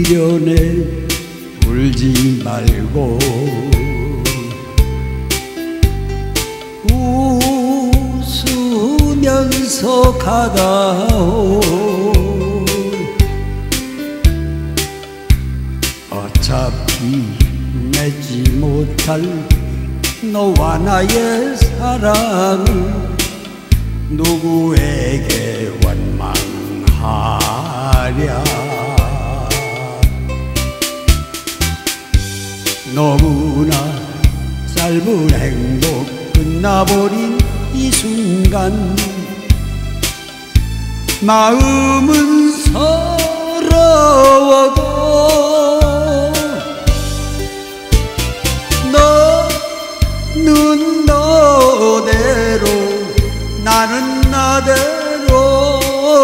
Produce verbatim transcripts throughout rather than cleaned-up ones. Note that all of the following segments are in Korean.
미련에 울지 말고 웃으면서 가다오. 어차피 맺지 못할 너와 나의 사랑을 누구에게 원망하랴. 너무나 짧은 행복 끝나버린 이 순간 마음은 서러워도 너는 너대로 나는 나대로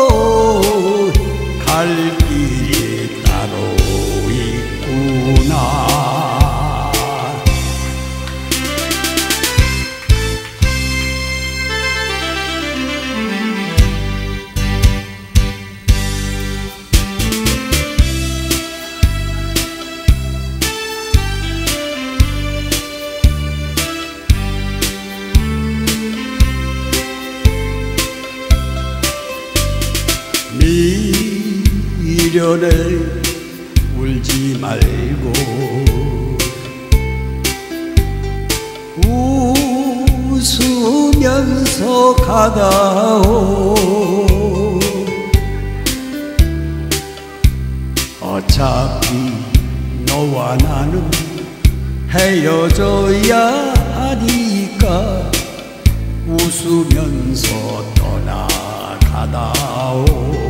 갈 길이 따로 있구나. 미련에 울지 말고 웃으면서 가다오. 어차피 너와 나는 헤어져야 하니까 웃으면서 떠나가다오.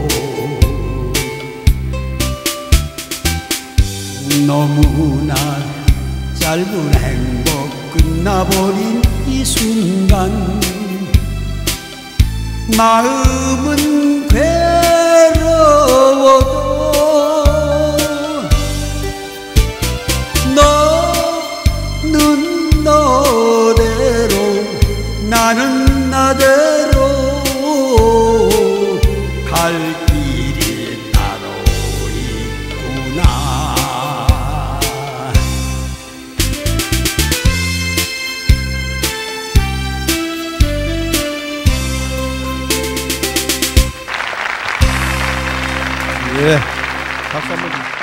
너무나 짧은 행복 끝나버린 이 순간 마음은 괴로워도 너는 너대로 나는 나대로 갈 길이 따로 있구나. 예, 박수 한번 주세요.